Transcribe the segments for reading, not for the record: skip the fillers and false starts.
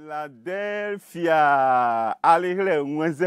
Philadelphia. Alihre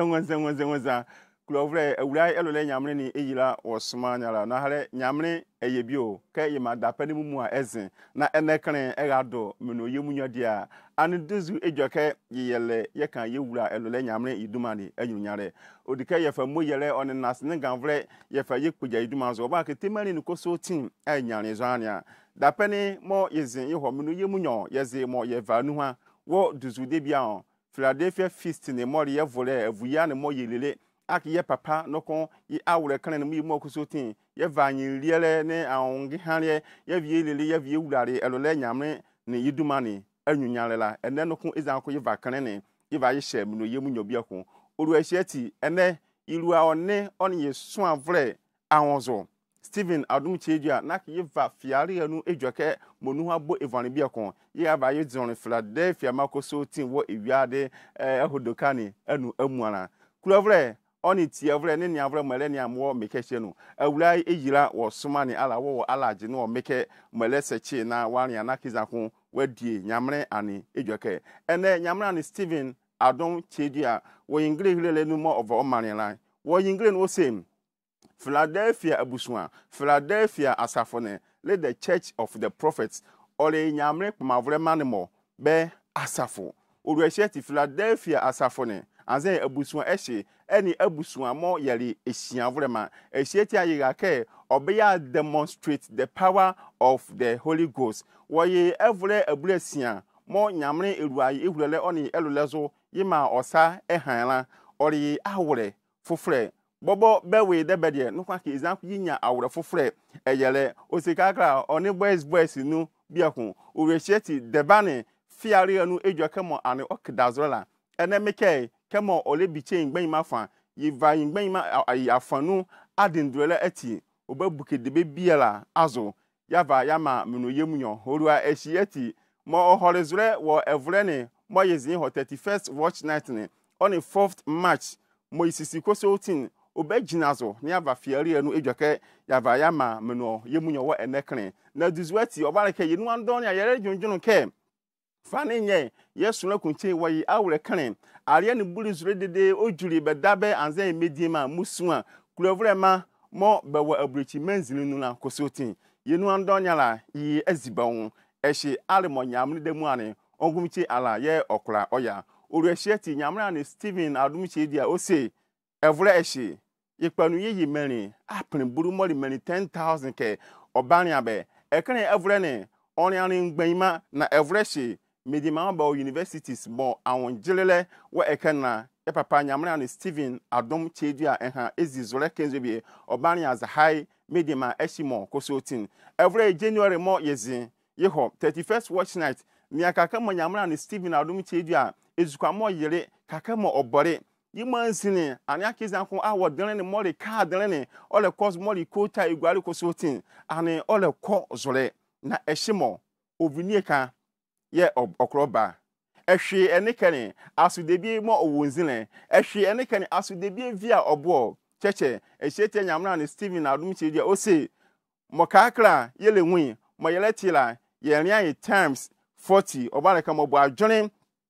nwenze. Kulovre ewura elole nyamre ni eyira osmanyala na hare nyamre eyebio ke yima dapani mu a ezin na enekren egado meno yemunwa dia anuduzu ejoke yele yekan yewura elole nyamre idumani enyunyare odika yefa moyele on nasne ganvre yefa yekpuja idumanzo ba ke temani nkoso tin enyare zo ania dapani mo yezin yeho meno yemunyo yeze mo yevanu ha wo duzu de bia Philadelphia feast ne mo ye vole avuya ne mo yelele aki ye papa noko yi awure kan ne mu okusotin ye vanyi riele ne awonge hanre ye vie lele ye vie wurare elole nyamre ne yidumani anyunyalela ene noko izanko ye vakan ne ye va ye shem no ye munyobia ko oru ahiati ene iru a one ye so avre awonzo Stephen Adom Kyei-Duah na ki ye va fiare anu ejoke monu abo evane bia ko ye ava ye zon Philadelphia makosotin wo ewiade ehodokani anu amuana kulovre oni tiavre ne niavre mele ni amwo mekehye no awura eyira wo somani ala wo alaje no meke mele sechi na wani anakiza ko wadie nyamre ani ejoke ene nyamre ani Stephen Adom Kyei-Duah wo ingre hilele no mo over omanila wo ingre no same Philadelphia abusua Philadelphia asafone let the church of the prophets ole nyamre pamavre manimo be asafo oruesheti Philadelphia asafone anze abusua ehye eni abusua mo yari ehyiavrema ehyieti ayiga ke obeya demonstrate the power of the Holy Ghost woye evre abulasia mo nyamre eruayi ehurele oni elulezo yima osa ehanla ori awre fofre bobo bewe debede no kwa ke example yinya awre fofre eyele osikakra oni boys nu biakun orehyieti debane fiare anu ejokemo ane okdazola ene meke kemo ole biche ngban mafa yiva ngban ma afanu adindrele eti obabuke debe biela azo yava yama meno yemunyo horua ehyieti mo horizure wo evrene mo yezin ho 31st watch night ne on the 4th March mo isisi kosotin obeginazo ne yava fiare anu ejoke yava yama meno yemunyo wo enekren na duzuati obareke yenu andon ya yere dwonjono ke fane nye yesu na kunche wayi awre kan ariya ne buri zure dede ojuri bedabe anze medima musua kulovrema mo bewa abrichi menzini nuna kosotin yenu andonyala yi azibawon ehye alemo nyamne demu ane ongumchi ala ye okra oya oruehyieti nyamre ane Stephen Adom Kyei-Duah ose evre ehye yekpanu yi meri apne buru mori meri 10,000 ke obania be ekane evre ne oni ane ngbanima na evre ehye medima ba universities bo awon jelele wa ekana e papa nyamre ane Stephen Adom Kyei-Duah enha ezizore kenzebi obani as high medima eshimo kosotin every January mo yezin yeho 31st watch night ni akaka mo nyamre ane Stephen Adom Kyei-Duah ezukwa mo yere kaka mo obore yimansini ani akizan ko awodren ne mori ka dren ne ole cause mori kota igwari kosotin ane ole ko zore na eshimo ovinieka ye okroba ehwe enekane asudebi mo owonzine ehwe enekane asudebi via obo cheche ehyete nyamra ne Stephen Adom Kyei-Duah ose mokakra yele nwi mo yeletila ye rian times 40 obareka mo bo adwene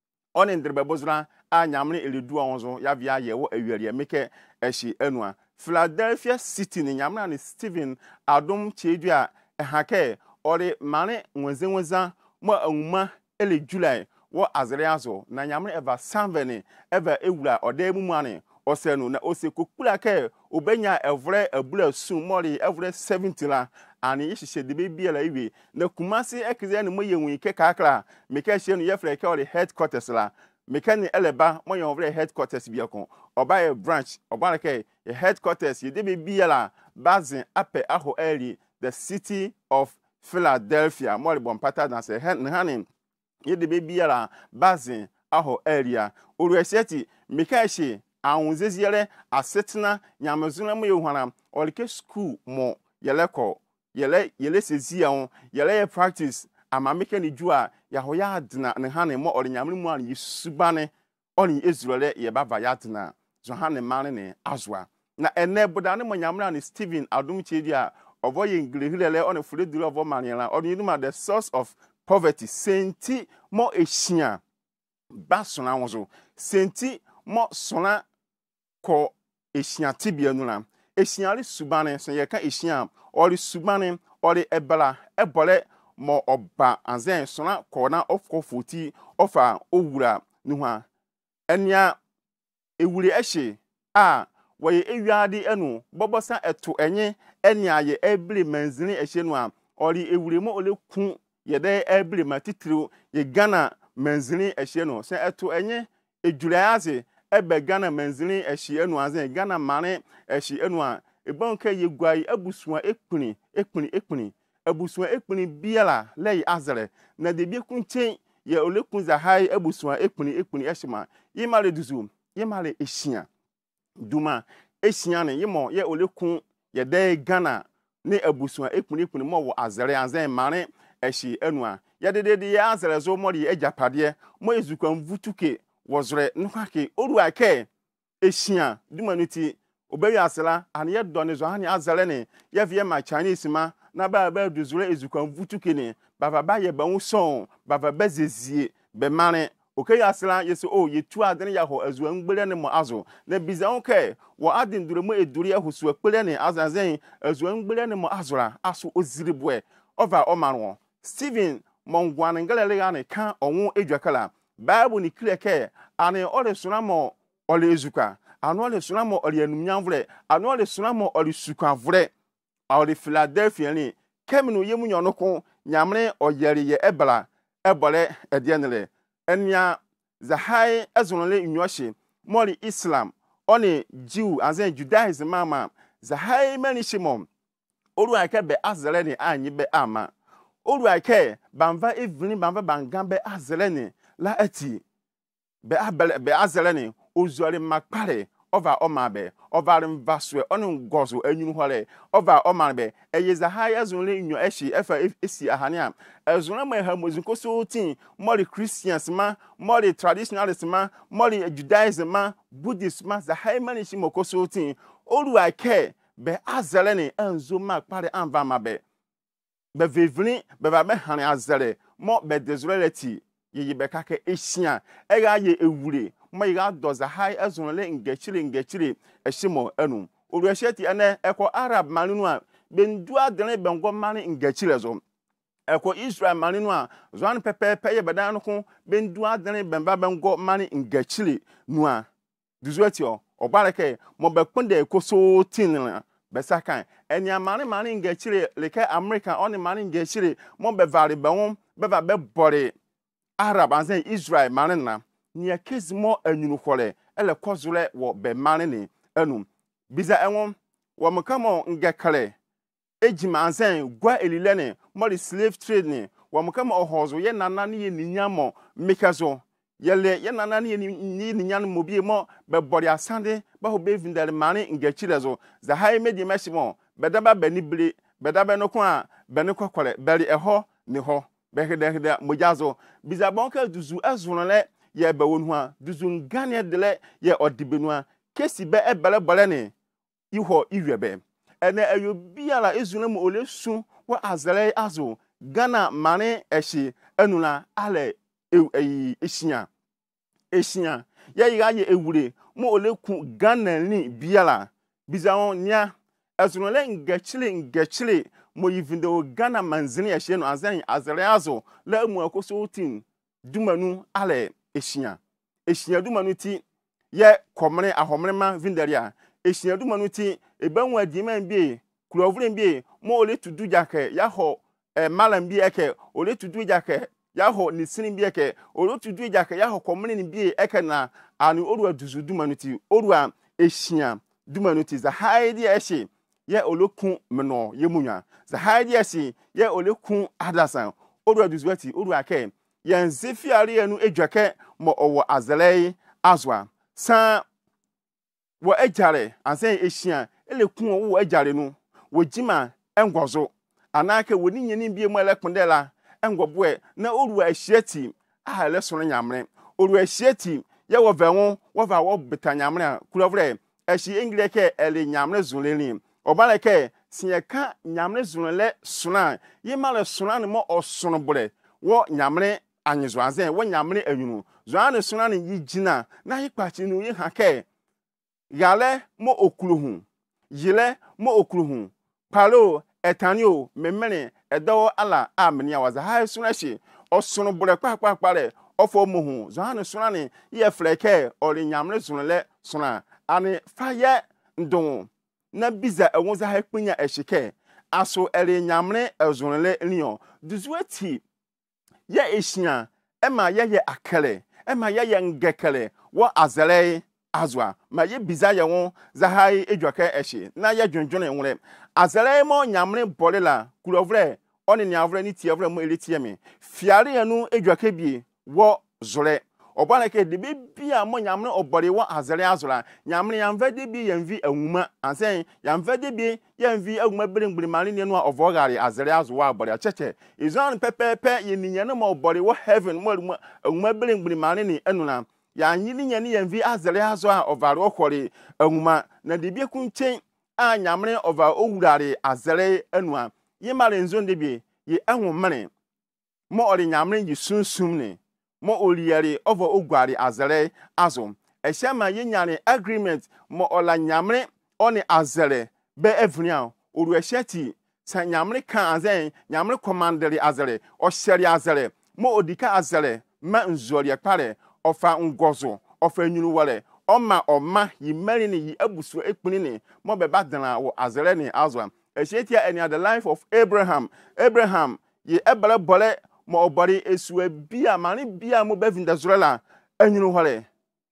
on ndrebebozra anyamre eledu onzo ya via ye wo awiare meke ehye enua Philadelphia city ne nyamra ne Stephen Adom Kyei-Duah ehake ore mane nwenzenwenza mo anwuma ele July wo azreazo na nyamre eva sanvene eva ewura odamu ane osenu na osekokura ke obenya evre abula sun mori evre 70 la ani yihye de biela iwe na kumasi ekize ne moyenwi ke kakra meka hye no yefre ke ore headquarters la meka ni eleba moyen ovre headquarters biakon oba e branch oba ke headquarters ye de biela bazin ape aho eri the city of Philadelphia mori bompata na se hanin ye de biela bazin aho area oruesieti meka hye awunzeziere asetna nyamazuna mo yohana olike school mo yeleko yele sezia on yele practice amameke ni jua ya hoya adna ne hanin mo olinyamre mu an yisubane oni ezurele ye baba yadna zo hanin mane ne azwa na ene bodane mo nyamre an Stephen Adom Kyei-Duah ovoye nglehilele on fuleduro of manila oni numa the source of poverty senti mo ehia ba sona wozo senti mo sona ko ehia tibia nu na ehia le subane so ye ka ehia ori subane ori ebala ebole mo oba anzen sona ko na ofkofoti ofa owura nu ha enia ewure ehye a waye ewiade enu bobosa eto enye enia ye ebli manzini ehye nu a ori ewure mo ole ku ye de ebli matitiro ye Ghana manzini ehye no se eto enye ejurayaze ebe Ghana manzini ehye enu azen Ghana mane ehye enu a ebonka ye gwai abusua ekpuni abusua ekpuni biala lei azare na de bi kunchen ye ole kunza hai abusua ekpuni eshima yimale duzu yimale ehia duma ehia ne yimo ye ole kun ye de Ghana ne abusua ekpuni mo wo azare azen mane ehye enu a ye de ya azare zo mo de ejapade mo ezukwan vutuke wozre nkwake oruake ehia duma nuti obewi asela an ye doni zo hani azare ne ye vie ma Chinese ma na ba duzure ezukwan vutuke ne ba ye ba wuson ba zezie be mane okay asela yesi o yetu adene ya ho azuan gbele ne mo azo na biza onke wo adin dure mo eduri ahusu akpele ne azazen azuan gbele ne mo azora aso oziribwe over omanwo Steven mongwan ngalele ya ne kan onwo edwakala Bible ni kleke ane ole sunamo ole ezuka ane ole sunamo ole enumnyamvre ane ole sunamo ole sukavre ole Philadelphia ni kemino yemu nyonoko nyamre oyeri ye ebala ebole edienele enya zahai ezonole nyoshi mori Islam oni Jew azen Judaism mama zahai manishimom oru akebe azele ni anyi be ama oru ake banva evini banva bangambe azele ni la eti be azele ni ozuare makpare over omabe over mvaswe onu gozo enyunu hole over omabe eyeza high azunle nyo eshi efa esi ahania azunle ma ha mozunko so tin mori Christians ma mori traditionalists ma mori Judaism ma Buddhist ma za high manishi mokoso tin oru ake be azele ni enzo makpare anva mabe be vevni be ba be han azele mo be desirelity yi be kake ehia ega ye ewure mo yiga doza high azunle ngechire eshimo enu oru esheti ene eko Arab maninu a bendu adene bengo mani ngechire zo eko Israel maninu a zwan pepe ye bedan ko bendu adene benba bengo mani ngechire nu a duzuetio obareke mo be kunde ekoso tinna besakan enya mani ngechire leke America oni mani ngechire mo be vare bewon be ba be bore Arab anzen Israel manina ni akezimo anyunu khole ele kozule wo be manini enu biza enwom wo mkamo ngekale ejima anzen gwa elilene mori slave trade ni wo mkamo ohozo ye nanani ye ninyamo mekazo yele ye nanani ye ni ninyano mobie mo be bori asande ba ho be vindale mani ngechirezo za hai medi meshimo bedaba benibli bedaba no kwa beniko kole beri eho ni ho behede mojazo biza bonka duzu azunale ye be wonhu duzu ngane dele ye odibenua kesi be ebele bole ne iho iwebe ene ayobiala ezunemu ole su wa azale azo Ghana mane eshi enuna ale ehia ye yiga ye ewure mo ole ku Ghana ni biala bizawon nya ezunole ngechile mo yivindo Ghana manzini eshi no azan azale azo la mu akoso tin dumanu ale ehia dumanu ti ye komre ahomrema vindaria ehia dumanu ti ebanwa adima bi kurovre bi mo ole tudu jake ya ho malam bi eke ole tudu jake ya ho nisini bi eke ole tudu jake ya ho komre ni bi eke na anu oru aduzu dumanu ti oru ehia dumanu ti za haidi eshi ye ole kun meno ye munwa za haidi eshi ye ole kun adasan oru aduzu ati oru ake yan zefiari enu ejwake mo owo azalei azwa san wo ejare ansen ehia ele kun wo ejare nu wo jima engwozo anake woni nyeni bie mo ele kundela engwoboe na oru ahyiati a ele sono nyamre oru ahyiati ye wo venwo wo va wo betanyamre kurovre ehyi engileke ele nyamre zuleni obaleke sieka nyamre zulele suna yimale suna ne mo osono bore wo nyamre anyezo azen wo nyamre anwunu zo ane sona ne yigina na yikpachi no yi hake yale mo okuluhu yile mo okuluhu palo etanio memene edo ala amnia waza ha sona shi osono bure kpakpakpare ofo mohu zo ane sona ne ye freke ori nyamre zonle sona ane faye ndon na biza ewonza ha kpenya eshike aso eri nyamre ezonle nion duzueti ye eshia ema ye akele ema ye ngekele wo azele azwa ma ye biza ye won zahai edwake eshi na ye dwondwone nwre azele mo nyamre bolela kulovre oni ni avre ni tievre mo elitie me fiare anu edwake bi wo zore obana ke de bibia mo nyamre obore wo azele azora nyamre yamvede bi yamvi awuma ansen yamvede bi yamvi awuma biringbiri mari ne no ovogare azele azwa obore acheche izan pepepe yeninye no mo obore wo heaven mo awuma biringbiri mari ne enuna ya nyini nyani yamvi azele azwa ovare okwore awuma na de bi kunchen a nyamre ova owurare azele enua yimare nzonde bi ye ehumene mo ori nyamre yi sunsum ne mo oliere ovo ogware azere azum eshema yenyane agreement mo ola nyamre oni azere be evrian oru esheti sa nyamre kan azen nyamre commandere azere o sheri azere mo odika azere ma nzori ekpare ofa ngozo ofa nyunu wale oma yimeri ni yi abusu ekpini ni mo be badana wo azere ni azwa esheti any the life of Abraham ye ebele bole mo obari esue bia mani bia mo bevinda zurela anyunu hole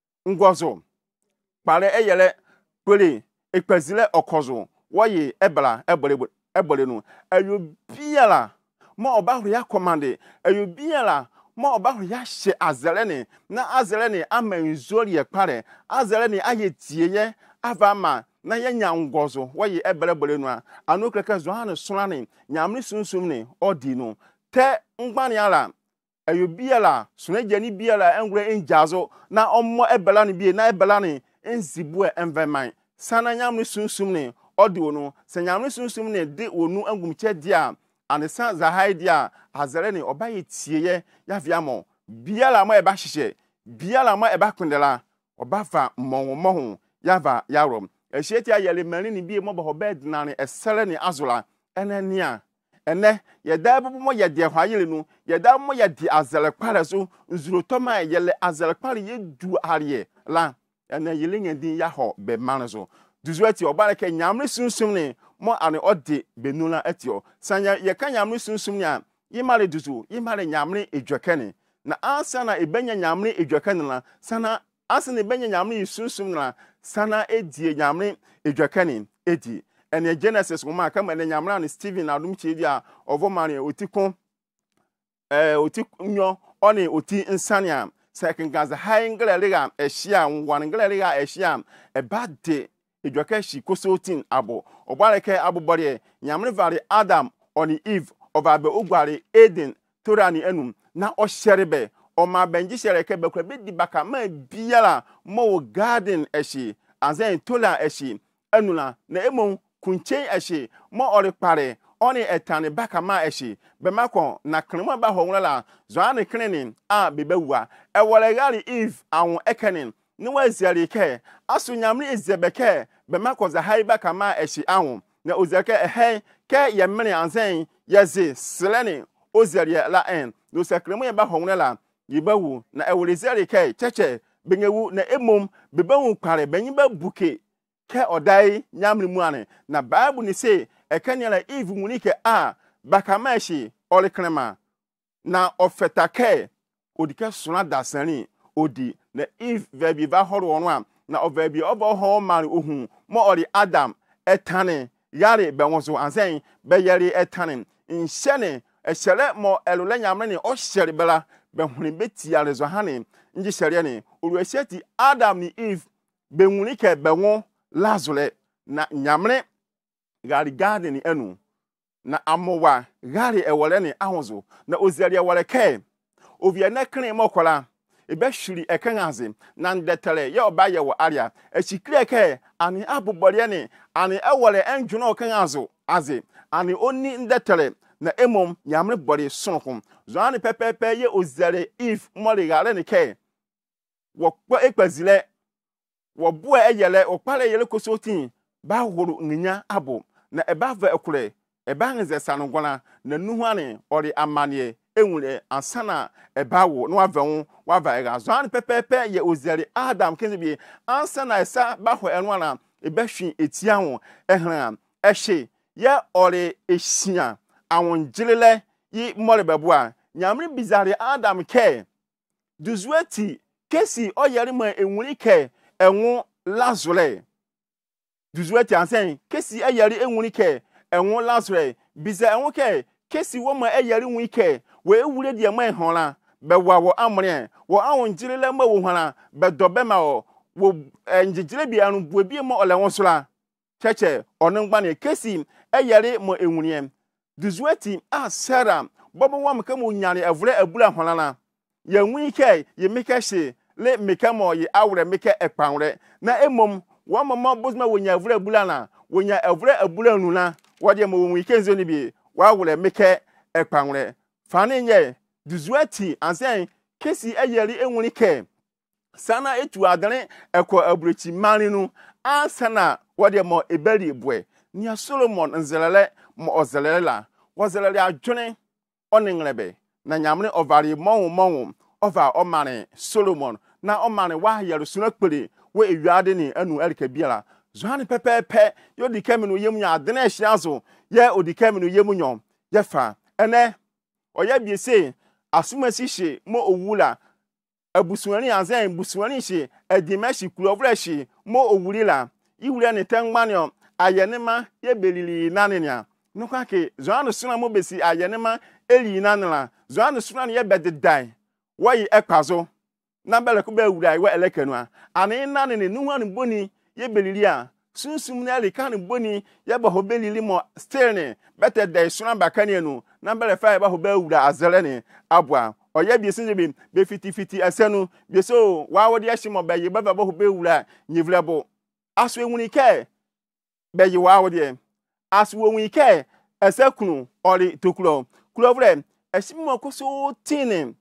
ngozo pare eyele pele ekpezile okozo woye ebala ebole no ayo bia mo oba ya commande ayo bia mo oba ya she azele na azele amenzori ekpare azele aye tieye avama na yenya ngozo woye ebele no anu kreka zo anu sonane nyamri sunsum ne odi no te ngbani ala ayobiala sunejani biala engre enjazo na ommo ebela ni bi na ebela ni enzibu enveman sana nyamri sunsum ne odi onu se nyamri sunsum ne de onu angumche dia anesa za haidia azere ni obaye tieye ya viamo biala mo eba hihye biala mo eba kundela obafa monwo yava yarom ehyetia yele mani ni bi mo bo bed na ne esere ni azola enania ene yeda bubu ye de hwayele nu yeda mo ye di azele kware so nzuro toma yele azele kware ye du ariye la ene yele ngedi ya ho be manzo duzueti obare ke nyamre sunsum ne mo ane odi benula etio sanya ye kan nyamre sunsum ne a yimare duzu yimare nyamre edwekene na ansa na ebenya nyamre edwekene na sana ansa na ebenya nyamre sunsum na sana edie nyamre edwekene edi ene Genesis kuma kama ene nyamra ni Stephen Adom Kyei-Duah ovomane otikon otikunyo oni oti nsania second gaza haingle liga ehia nwangle liga ehia ebade edwakashi kosotin abo obaleke abobore nyamre vare Adam oni Eve obabe ogware Eden torani enum na osherebe o ma benji shereke bekwa bedi baka ma biala mo garden eshi azen tola eshi enula na emo kunchen eshi mo ori pare oni etane baka ma eshi be makon na krema ba honwala zo ane krenin a bebewa e wole gali Eve awon ekenin ni waziari ke asu nyamri ezebeke be makon za hai baka ma eshi awon na ozeke ke yemene anzen yezi seleni oziari la en no sakrema ya ba honwala yibawu na e wole ziari ke cheche benyewu na emom bebewu pare benyiba buke ke odai nyamri muane na Bible ni say ekanyala Eve munike a bakamashi ole krema na ofetake odike suna dasani odi na Eve vebi va horo onwa na ovebi obo ho mari ohun mo ori Adam etane yare benwoso ansen be yare etane nhyene ehyere mo elule nyamre ni o hyere bela be huni betia rezo hane nji hyere ni oruasiati Adam ni Eve be munike benwo lazule na nyamre gari garden enu na amowa gari ewole ni ahunzo na oziari ewole ke ovia na kren mokola ebe shiri ekangaze na ndetele ye obaye wo area echikire ke ani abobore ni ani ewole enjuno kangazo aze ani oni ndetere na emom nyamre body sonkom zoane pepepe ye ozere if mori gare ne ke wo kwa ekpazile wo bo eyele wo pare yele kosotin ba horo nya abo na eba va ekure eba nze sanogwana na nuhane ori amanie enwure ansana eba wo no avan wa va ega zoane pepepe ye ozere Adam kenbi ansana esa ba ho enwana eba hwi etia ho ehran ehye ye ori ehia awon jilele yi mori bebua nyamri bizarre Adam ke duzueti kesi oyeri ma enwuri ke enwo lazure duzueti ansen kesi eyeri enwuri ke enwo lazure biza enwo ke kesi wo ma eyeri nwi ke we ewure de ma ehonla bewa wo amre wo awon jilele ma wo hwana bedobe ma wo njijile bi anu buebi ma ole wonsula cheche onengba ne kesi eyeri mo enwuri duzueti a Sarah bobo wam ka mo nyane evre abula honana ye nwi ke ye mekehye le mekamo ye awre meke ekpanwre na emom wa mama bozma wonya evre abula na wonya evre abula nuna wode mo nwi ke nzo ni bi wa awre meke ekpanwre fane nye duzueti ansen kesi eyeri enwri ke sana etu adane ekọ abrechi maninu ansana wode mo eberi bwe nia Solomon nzelele mo ozelela wazelele adwene oninglebe na nyamre ovari monwo ova omane Solomon na omane wa yerusuna kpere we ewiade ni anu elika biara zoane pepepe yo dikemenu yemunya adene ehyiazo ye odikemenu yemunyo ye fa ene oya biese asumasi hye mo owula abusuani anzen busuani hye edimeshi kulovre hye mo owulila iwure ne tengmanyo ayenema ye belili nanenia nuka ke zoane suna mo besi ayenema eli nanela zoane suna ye bededai wayi ekpazo na bele ko be wura we elekenua ani nanene nuhanu boni ye belili a sunsum na elikan boni ye ba ho belili mo sterne bete dai suna bakane nu na bele fa ba ho be wura azere ne abwa oye bi sinje bi be fiti asenu bi so wa wodi ahimo be ye ba ba ho be wura nyivlebo aso enwuni ke be ye wa wodi aso enwuni ke esekunu ori tokulo kulovre ehimo koso tinin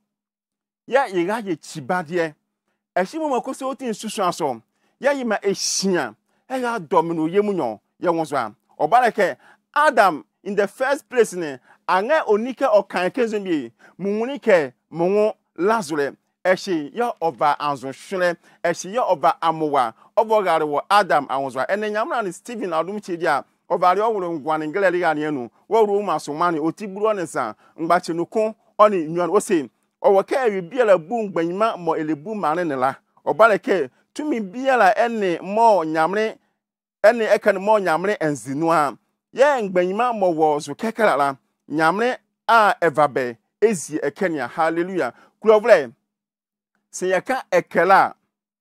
ya yiga ye chibadie ehimo makoso tin susu aso ya yima ehia ega domino yemunyo ye wonso obareke Adam in the first place ne ange onike okan kezumbi munwunike munwo lazure eshi ya over anzo hwene eshi ya over amowa obogare wo Adam awonso enenyamra ni Stephen Adom Kyei-Duah obare owuro ngwane ngelele ga ne enu wo ru masomane otiburu onesa ngbache nuko oni nwan ose owo ka ewi biala bu ngbanyima mo elebu mane nela obaleke tumi biala ene mo nyamre ene ekan mo nyamre enzinu a ye ngbanyima mo wo zo kekalala nyamre a evabe ezi ekenia hallelujah kulovle se yaka ekela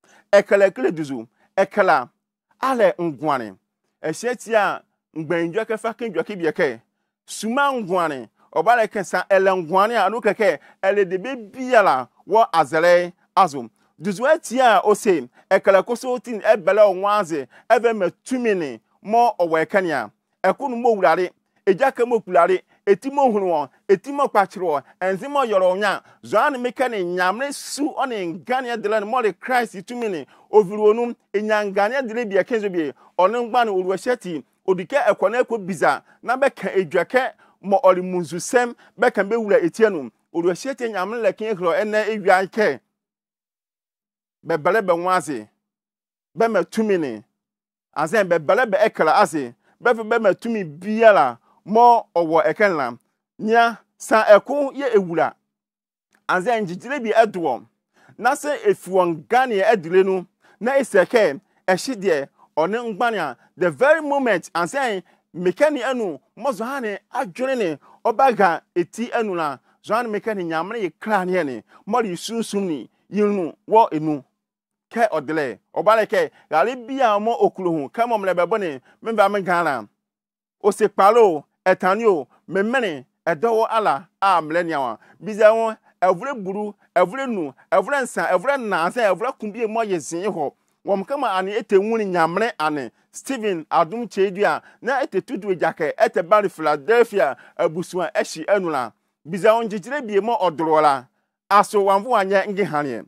ekele duzu ekela ale ngwane ehyetia ngbanjwa ka fakin ke bieke suma ngwane obaleke sa elengwane anu keke ele de biala wo azele azum duzuetia ose ekele kosotin ebele onwaze eve metumini mo owekania ekunu mo wurare ejaka mo kulare etimo hunu etimo kwachiro enzimo yoro nya zoan mekane nyamre su oni ngane dele mo le Christ tumini oviruonu enyangane dele bia kenzo bi onu ngba na oruasheti odike ekwana ekwo biza na beka edwake mo ori munzusem beka be wura etienu oruasheti nyamre le kin hro ene ewianke bebele be nwaze be matumini azen bebele be ekala ase be matumi biala mo owo ekenla nya sa eku ye ewura azen jijire bi edwo na se efuon gane edilenu na eseke ehide one ngbania the very moment azen mekani anu mo zohane adwene ne obaga eti anu na zohane mekani nyamre ye krane ne mo ri sunsum ni yinu wo enu ke odele obaleke gale bia mo okuluhu kamo mlebebo ne memba mengana o se palo etanio memene edowo ala a mleniawa bizawo evre buru evre nu evre nsa evre na asa evre kumbie mo yezin ho wom kama ani ete wuni nyamre ane Stephen Adom Kyei-Duah na ete tudu jake ete bari Philadelphia abusua eshi enula biza onjijire bie mo odrola aso wanvu anye ngi hanie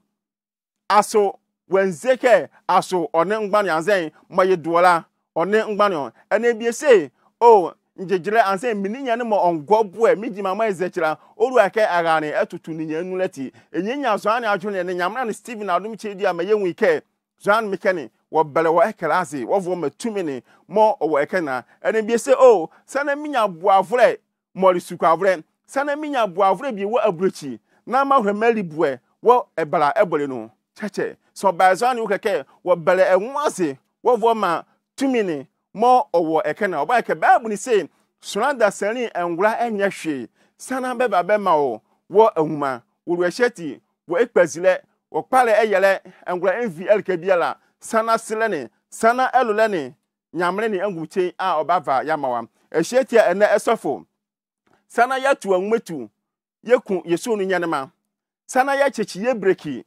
aso wenzeke aso one ngbani anzen maye duola one ngbani ene bie se o njejire anzen mininya ne mo ongobu e mijima ma ezekira oru ake agane etutu ninya enuleti enyenya so ane adwone ne nyamra ne Stephen Adom Kyei-Duah maye nwike Jean Mekeni wo bele wo ekelase wo vo matumini mo wo ekena ene bie se o sana minya boavre mo lisukavre sana minya boavre bi wo abrochi na ma hwemali bue wo ebala ebole no cheche so bazani wo keke wo bele enwase wo vo ma tumini mo owo ekena oba eke bible ni say suranda sani engura enye hwe sana beba be ma wo ahuma wo reheti wo ekpazile wo pale eyele engura envi elkebiala sana silene sana elulene nyamre ni angumche a obava yamawa ehyetia ene esofo sana yatu anwetu yeku yesu nu nyanema sana ya chechi ye breki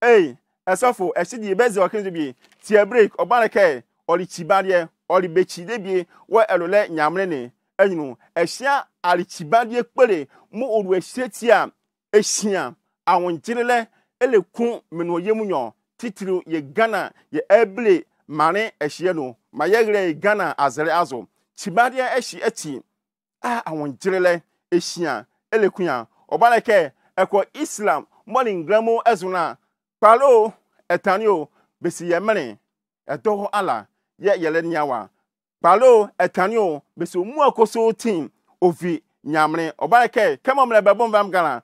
esofo ehidi beze okenze bi tie break obaneke oli chibadie oli bechide bi wo elule nyamre ni anyinu ehia ali chibadie kpere mo oru ehyetia ehia awonjirele eleku meno yemunyo titiri ye Ghana ye eble mane ehye no mayegre Ghana azere azo chibadia eshi eti awonjirele ehia elekunya obaleke eko Islam morning gramo ezuna palo etanio besi yemene edo ala ye yeleniawa palo etanio besi mu akoso team ovi nyamre obaleke kema mle bebon vam Ghana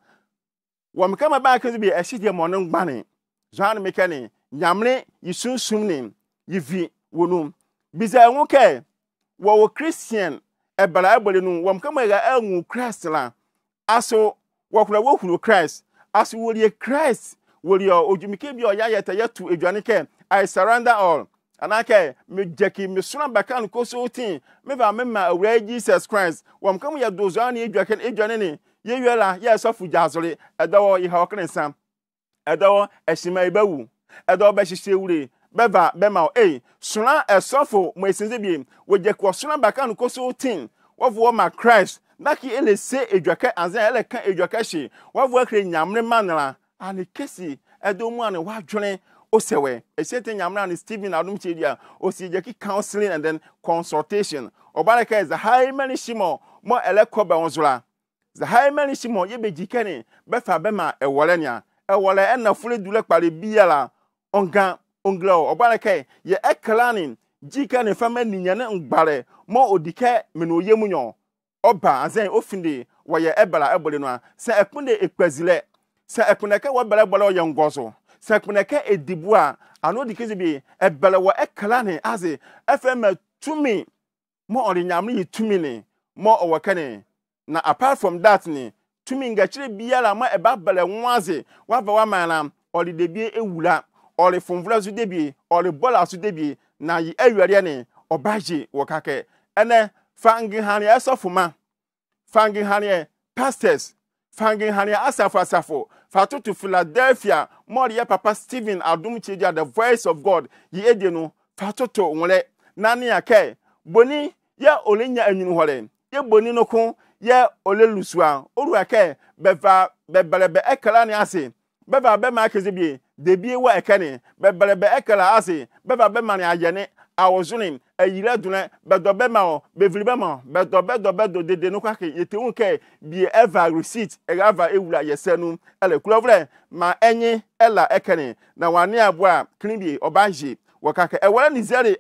wam kama ba kan bi ehye morning gbane Jean Mekeni nyamre yisunsumni yivi wonu biza enwuke wo Christian ebala ebole nu wom kama ga enwu Christ la aso wokura wohuru Christ aso wori Christ wori ojumike bi oya yeta yatu edwanike I surrender all anake me jeki me sura bakan koso tin me ba me ma awura Jesus Christ wom kama ya dozo ani edwane ni ye yela ye sofu jazore edawo ye ha okrensa edawo eshima ibawu edawo be hihye wure beva bema sura esofo mo esinze bi woje ko sura bakan koso tin wovo ma Christ naki ele se edwake anza ele kan edwake hye wovo akre nyamre manara ani kesi edomu ani wadwene osewe esete nyamre ani Stephen Adom Kyei-Duah osijeki counseling and then consultation obaleka is a high many shimo mo ele koba wonzura the high many shimo ye bejikene befa bema ewolenia ewole enna fule dule kpare biala onga onglo obaleka ye eklanin jikane fama ninyane ngbare mo odike meno yemunyo oba azen ofinde woye ebala ebole no se ekunde ekpazile se ekuneke wo bala bala ye ngozo se ekuneke edibu a ano dikezi bi ebala wo eklanin aze fm tumi mo orinyamre yitumi ni mo owakane na apart from that ni tumi ngachire biala ma ebabala nwaze wava wa mana ori debie ewula ori fonvula su debie ori bola su debie na yi ewere ni obaji wokake ene fangi hani esofuma fangi hani pastors fangi hani asafo fatu to Philadelphia mori ya papa Stephen Adom Kyei-Duah the voice of God yi edenu fatu to nwole nani ake boni ya olenya anyunu hore ye boni no ko ye olelusua oru ake beva bebelebe ekala ni ase beva be ma kezebie debie wa ekane bebelebe ekala ase beva be ma ni ayene awozuni ayira dune bedobe ma bevlibe ma bedo de no kwake yeteun ke bi ever receipt eva ewula yesenu ele kulovre ma enyi ela ekane na wane aboa klinbi obaji wakake ewala ni zeri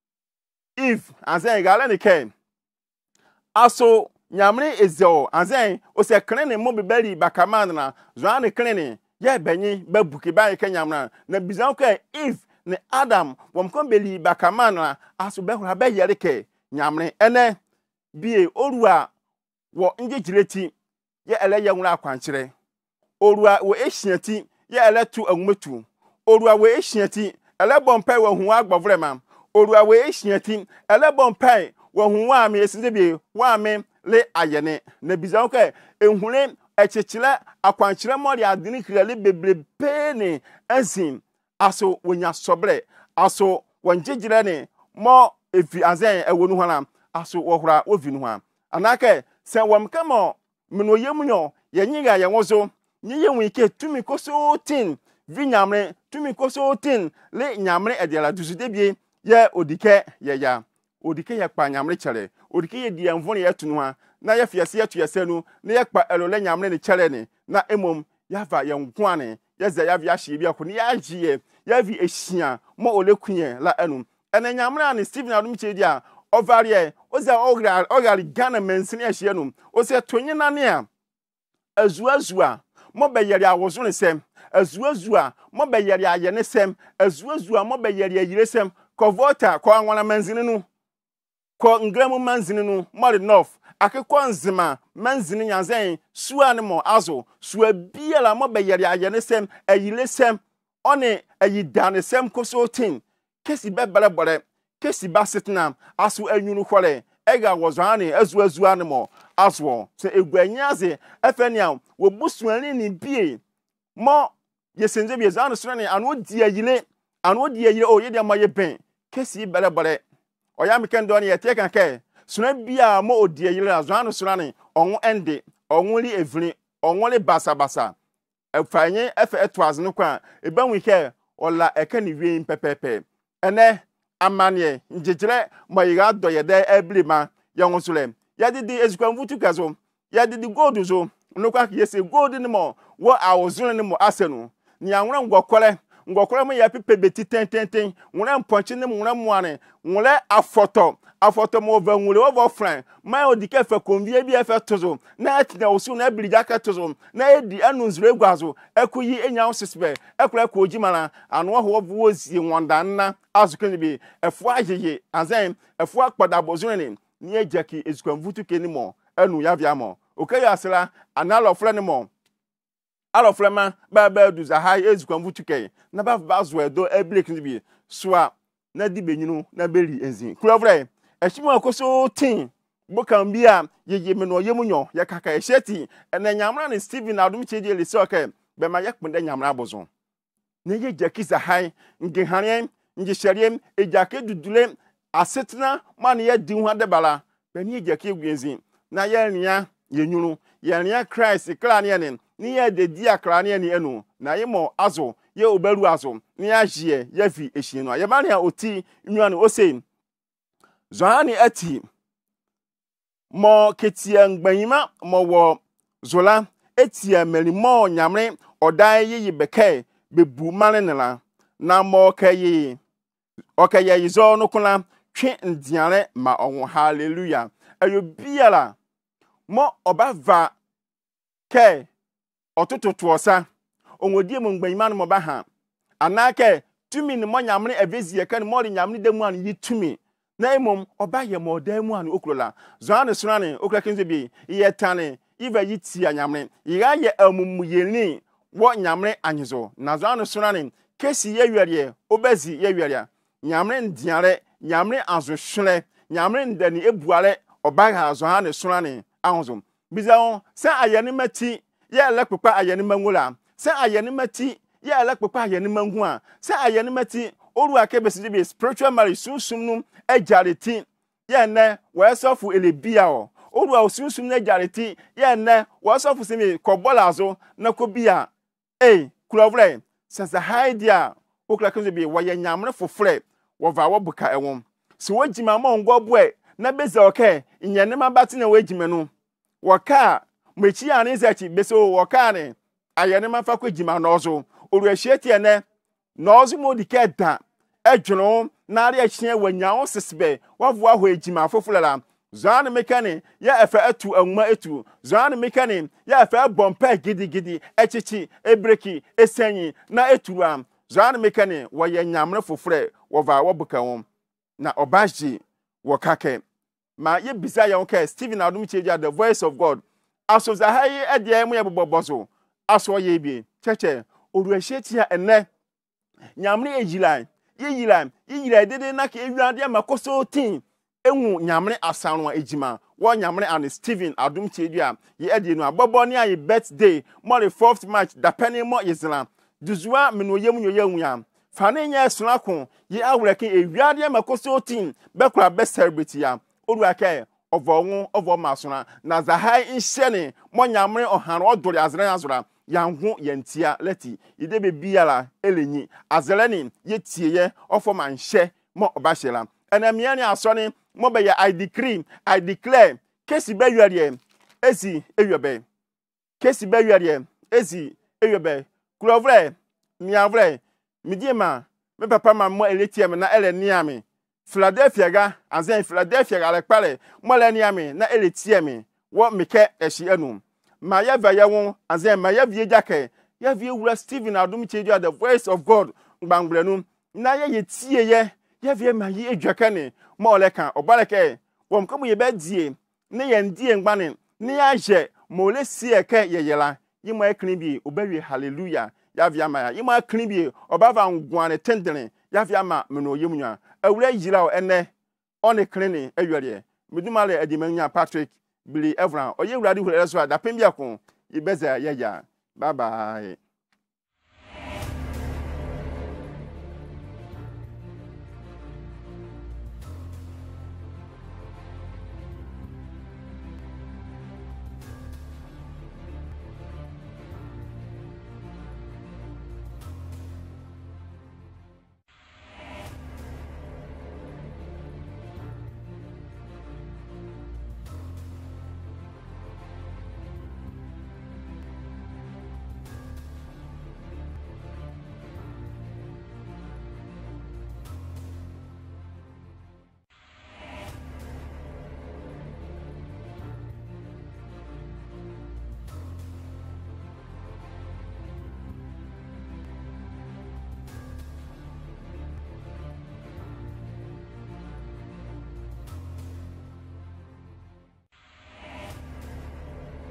if anzen gala ni ken aso nyamre ezeo anzen ose klene mo bebeli bakaman na zoane klene ye benyi babuke ba nyamra na bizan ko if ne Adam wom beli bakamana aso behura be yereke nyamre ene bie orua wo ngejireti ye ele ye nwura akwankyere orua wo ehyiati ye ele tu anwumetu orua wo ehyiati ele bompai wo hu agbovrema orua wo ehyiati ele bompai wo hu wa me esinde bie wa me le ayene na bizan ko ehune echechile akwankyere mori adini kirele bebrebe ne azin aso wonya sobre aso wonjejire ne mo efi azen ewonu hwana aso wohura ovi no hwa anake se wam kama meno yemunyo yenyiga yenwozo nyiye nwike tumi koso tin vi nyamre tumi koso tin le nyamre ediala dusudebie ye odike ye odike ye kpa nyamre chere odike ye di envon ye tunu ha na ye fiase ye tuyesenu na ye kpa elole nyamre ne chere ne na emom ya va ye nkoane ye ze ya via hye bia ko ne ya giye ya vi ehia mo olekunye la enu ene nyamre ani stephenadom kyei-duah ovarie oza ogali Ghana mensini ehye nu ose tonye nane a azuazua mo beyere awozo ne sem azuazua mo beyere aye ne sem azuazua mo beyere ayire sem ko vota ko anwana manzini nu ko ngramu manzini nu mo north akekọ Nzema manzini nyanzen suwa ne mo azo suwa biela mo beyere aye ne sem ayile sem one ayidane sem kosotin kesi bebele bore kesi basetna aso anyunu kwole ega wozane azuazua ne mo aso se egwanyaze efenia wo busuani ni bie mo yesenje bie zanu srane anu di ayile o yede ma ye ben kesi bele bore oya mekendo ne yete kan ke suna bia mo odi ayile azanu srane onwo ende onwoli evri onwoli basa efanye efe etwaze no kwa ebanwi ke ola eka ni wie pepepe ene amane njejere mayiga doyede eblima yawonsule yadidi ezukwanvutu kazo yadidi gold zo nokwa yese gold ni mo wo awozun ni mo asenu ni anwura ngwokole mo ya pipe beti ten nwura mponchi ni mo nwura muane nwura afoto mo va nwure over friend my odike fe konvie bi efe tozo na atina osu na bilija ka tozo na edi anu nzure egwazo ekuyi enya osisbe ekura ko ojimana anu ho wozi nwanda nna azukeni bi efu ayeye azem efu akpada bozuni ni ejeki ezukwanvutu kenimo enu ya viamo okay asira analo frenimo alofrema ba duza hai ezukwanvutu ke na ba bazo edo ebreak ni bi soa na di benyinu na beri enzin kulovre eshimo akoso tin bokam bia yeye meno yemunyo yakaka esheti ena nyamra ne stephenadom kyei-duah le soke be ma yakpende nyamra bozo ne ye jakisa hai nge hanyen nge sheriem ejake dudule asetna man ye di hu adebala be ne jake gwenzi na ye ria yenyunu ye ria Christ kra ne ne ni ye de dia kra ne enu na ye mo azo ye oberu azo ni agie ye fi ehinu ye ma ne oti nwan osein zoani ati mo ketia ngbanyima mo wo zola etia melimo nyamre odan yi beke bebu mane nela na mo kayi okaye yizo no kula twe ndiare ma onwo hallelujah ayo biala mo obava ke otototo osa onwodie mo ngbanyima no mo ba ha anake tumi ni mo nyamre evezie kan mo nyamre demu an yi tumi na emom obaye mo demu an okrola zoane surane okra kenze bi yetane iva yiti anyamre yiga ye amumuyeni wo nyamre anyizo na zoane surane kesi ye wiere obezi ye wiere nyamre ndiare nyamre azohwere nyamre ndani ebuare obaga zoane surane ahunzo bizao se ayeni mati ye lekpepa ayeni mangula se ayeni mati ye lekpepa ayeni mangua se ayeni mati oru akebesi bi spiritual marriage sunsum ejareti ye ne we sofu elebia o oru osunsum na ejareti ye ne we sofu semi kobolazo na kobia kulovre sense haidia okra kenze bi wo ye nyamre fofre wo va wo buka ewom se wo jima ma ngo boe na beza oke nyane ma bati na wo jima no wo ka mechi ane zachi beso wo ka ne ayane ma fa ko jima nozo oru ahietie ne nozo mo dikeda edwono na ari ahie wanyawo sesebe wavo aho ejima fofulala zane mekane ya efe atu anuma etu zane mekane ya efe bompa gidi echichi ebreki esenyi na eturam zane mekane woye nyamre fofure wova wobuka won na obaji wokake ma ye bisa ya wonke stephenadom kyei-duah the voice of God aso za hayi ede mu ye bobobozo aso ye bi cheche oru ahietia enne nyamre ejilan yiyira dede na ka ewuade makoso tin enwu nyamre asanwa ejima wo nyamre and stephenadom kyei-duah ye ede no abobo ne ayi birthday mo the 4th March da penny mo yesla duzua menoyem nyoyam fane nya sunako ye awreke ewiade makoso team be kura be celebrate ya oruake ovo masona na zahai inhyene monyamre ohano odori azre azora yanhu yentia leti ide be biala elenyi azreni yetieye ofo manhye mo obashela enamia ni asoni mo be ya I declare kesi be wiade ezi ewebe kesi be wiade ezi ewebe kurovre miavre midima me papa ma mo eletiem na eleniame Philadelphia ga azen Philadelphia ga lekpale mo leniame na eletieme wo meke eshi enum ma ya va ya won azen ma ya vie jake ya vie wura Stephen Adom Kyei-Duah the voice of God ngbangbrenum na ya yetie ye ya vie ma ye edwakane mo leka obaleke wo mkomu ye be die ne ye ndie ngbane ne ya je mo le sie ke yeyela yimo ekrin bi obawie hallelujah ya via ma yimo ekrin bi obava ngwane tendene ya via ma meno yemunwa awura yira o ene one klini awere medumale adimanya Patrick Billy Evran oye wurade hu reso da pembia ko ibeza yeya bye bye.